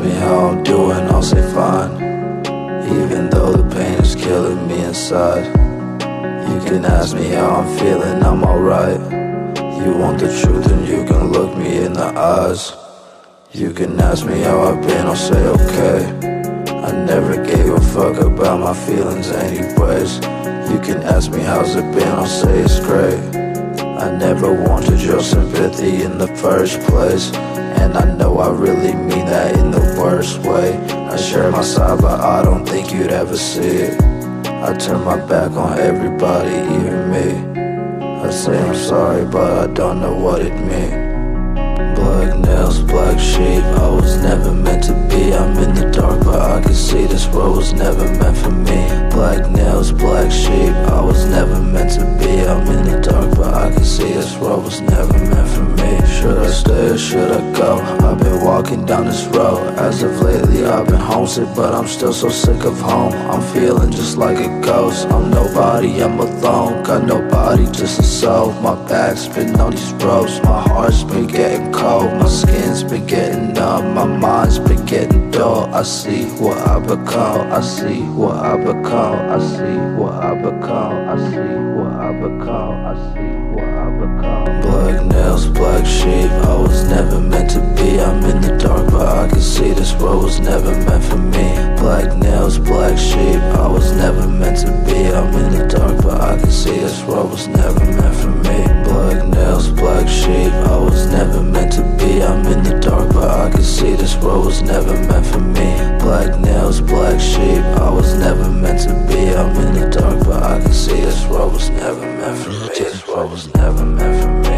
me how I'm doing, I'll say fine, even though the pain is killing me inside. You can ask me how I'm feeling, I'm alright. You want the truth and you can look me in the eyes. You can ask me how I've been, I'll say okay. I never gave a fuck about my feelings anyways. You can ask me how's it been, I'll say it's great. I never wanted your sympathy in the first place, and I know I really mean that in the worst way. I share my side, but I don't think you'd ever see it. I turn my back on everybody, even me. I say I'm sorry, but I don't know what it means. Black nails, black sheep, I was never meant to be. I'm in the dark, but I can see this world was never meant for me. Black nails, black sheep, I was never meant to be. I'm in the dark, but I can see this world was never meant for me. Should I stay or should I go? I've been walking down this road. As of lately I've been homesick, but I'm still so sick of home. I'm feeling just like a ghost. I'm nobody, I'm alone. Got nobody, just a soul. My back's been on these ropes. My heart's been getting cold. My skin's been getting numb. My mind's been getting dull. I see what I become. I see what I become. I see what I become. I see what I become. I see what I become. Black nails, black sheep, I was never meant to be. I'm in the dark, but I can see this world was never meant for me. Black nails, black sheep, I was never meant to be. I'm in the dark, but I can see this world was never meant for me. Black nails, black sheep, I was never meant to be. I'm in the dark, but I can see this world was never meant for me. Black nails, black sheep, I was never meant to be. I'm in the dark, but I can see this world was never meant for me. This world was never meant for me.